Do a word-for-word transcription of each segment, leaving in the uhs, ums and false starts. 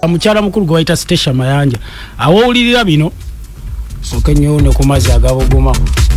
Mukyala mukulu gwe bayita Stecia Mayanja awulirira bino soke nyone ku mazzi agabuguma.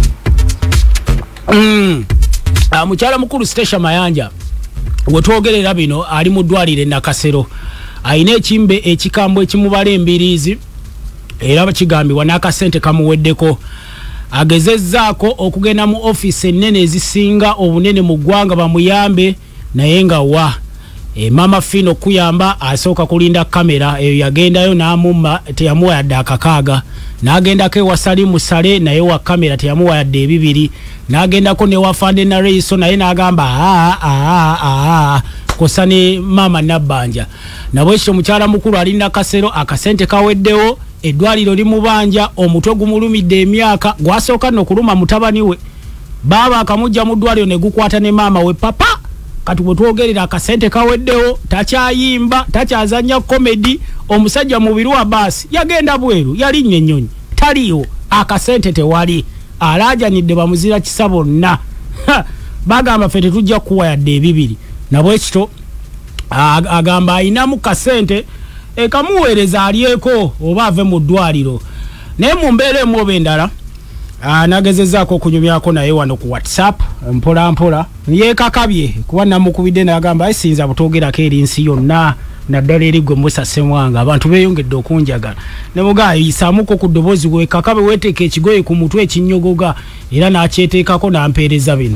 Mm. Mukyala mukulu Stecia Mayanja we twogerera bino ali mu ddwaliro Nakasero ayina ekimbe ekikambwe ekimubala embiriizi era bakigambibwa n'akasente kamuweddeko. Agezezzaako okugenda mu office ennene ezisinga obunene mu ggwanga bamuyambe naye nga wa e mama Fino kuyamba asooka kulinda kamera eyo yagendayo n'amumma teyamuwa yadde akakaaga n'agendako ewa Salimu Sale naye wa kamera teyamuwa yadde ebibiri n'agendako ne wa Fande na Reiso naye n'agamba aa aa aa kosa ne mama Nabbanja nabwekyo mukyala mukulu alinda Kasero akasente kaweddewo eddwaliro limubanja omutwe gumulumidde emyaka gwasooka n'okuluma mutabani we baba akamujja mu ddwaliro ne gukwata ne mama we papa kati bwe twogerera akasente kaweddewo takyayimba takyazanya komedi omusajja mubiru wa basi yagenda bweru yalinnye ennyonyi taliiwo akasente tewali alaajanidde bamuzira kisa bonna bagamba ffe tetujja kuwa yadde ebibiri nabwekito agamba ayinamu kasente ekamuweereza alyeko oba ave mu ddwaliro naye mu mbeera emu oba endala nagezezzaako okunyumyako naye wano ku WhatsApp mpola mpola yeekakabye kuba namukubidde n'agamba ayi sinza butoogerako eri nsi yonna naddala eri gwe Musase Mwanga abantu beeyongedde okunjagala ne mugaa yisaamuko ku ddoboozi weekakabe weeteeka ekigoye ku mutwe ekinnyogoga era n'akyeteekako n'ampeereza bino.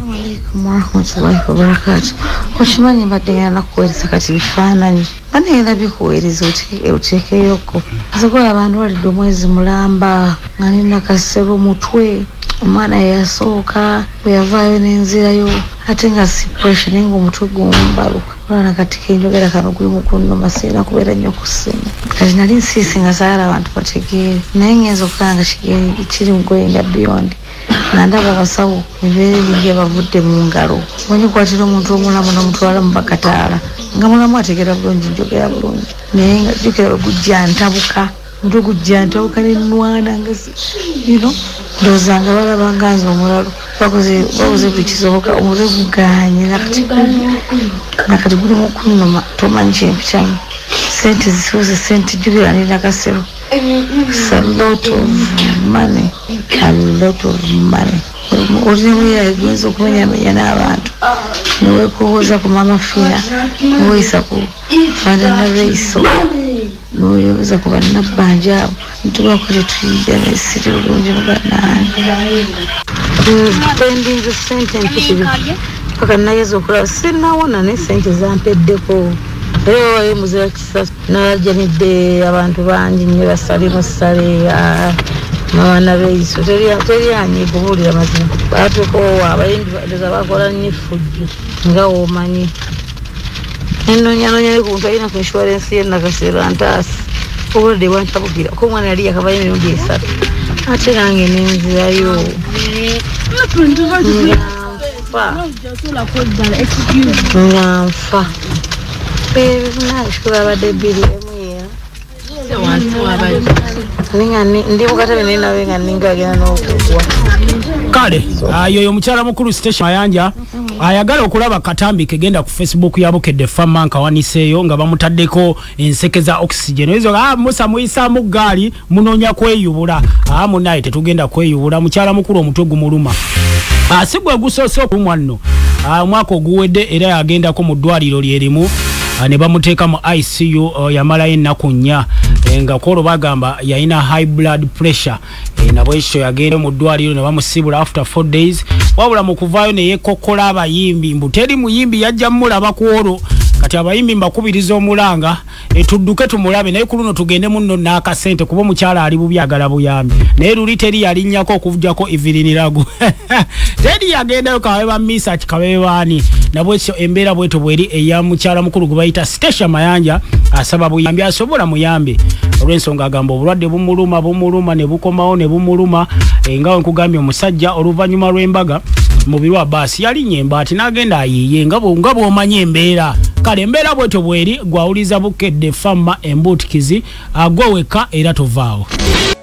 Okimanyi mbadde ngenda nakuweereza kati bifaananyi banera bikuweereza oteekeyoko asobola abantu balidde omwezi mulamba nga nina Kasero mutwe omwana yasooka bwe yavaayo n'enzirayo ate nga si pressure naye ng'omutwe gumbaluka olwana kati kenjogera kano guli mukunnuma sirina kubeera nnyo ku ssimu kati nali nsiisi nga saala abantu bategeere naye ngenza okulanga kiri mugoyinga beyond nandaba abasawo ebibeera ebingi abavudde mu ngalo onyikwatira omuntu omulamu n'omutwala mu bakataala nga mulamu ategeera bulungi njogera bulungi naye nga jjukira bwe gujja ntabuka omutwe gujja ntabuka n'ennwana nga ino ndowooza nga balaba nga nze omulalo bakoze buli kisoboka omutwe guganye nakati guli mu kunnuma tomanyi kintu kyamu sente zisoze sente jjukira nina Kasero. It's a lot of money, a lot of money. Olinamu yayinza okumenyamenya n'abantu neweekowooza ku mama Fina neweeyisa ku Fande na Reiso neweeyobeza ku bannabbanja abo nitubako tetuyidde nesiri bulungi muganaani pendinze sente empitirivu paka nayeza okulaba sinawona naye sente zampeddeko era wayo muzira kisa nalajanidde abantu bangi nnyo basalimu Sale mama na Reiso teryanyiga obuwulira mazima batukowa abayimbi baza bakola nnyo effujjo nga womanyi ennonyanoonya ne ku ntu alina ku insurance ye Nakasero antaasi obulwadde bwantabugira ko omwana yali yakabayo emirundi esatu ate nange nenzirayo nga nfa nashukuru abadde bbiri ndi mukatabe naye nawe nga ninga agenda n'okugwa kale yoyo mukyala mukulu Stecia Mayanja ayagala okulaba Akatambi kegenda ku Facebook ya Bukedde Fama nkawaniseeyo nga bamutaddeko enseke za oxygen ezo ah Musa muyisaamu gaali munoonya kweyubula ah munaye tetugenda kweyubula mukyala mukulu omutwe gumuluma asigwe gusoose okumwa nno omwaka oguwedde era yagendako mu ddwaliro lyerimu ne bamuteeka mu I C U uh, yamalayo ennaku nnya e, nga kolo bagamba yalina high blood pressure e, nabwekyo yagenda mu ddwaliro ne bamusibula after four days wabula mu kuvaayo ne yeekokkola abayimbi mbu teri muyimbi yajja mmulaba ku olwo kati abayimbi mbakubiriza omulanga e, tudduke tumulabe naye ku luno tugende munno n'akasente kuba omukyala ali bubi agala buyambi naye luli teri yalinnyako okuvujjako ivirinirago teri yagendayo kawe bamisa kikabebaani nabwekyo embeera bweto bweri eya mukyala mukulu gwe bayita Stecia Mayanja asaba buyambi asobola muyambe olw'ensonga agamba obulwadde bumuluma bumuluma ne bukomawo ne bumuluma e, nga nkugambye omusajja oluvannyuma lw'embaga mubiru wa basi yalinnya embaati n'agenda ayiiye nga bw'omanyi embeera kale embeera bweto bweri gwawuliza Bukedde Fama embuutikizi agweweka era tovaawo.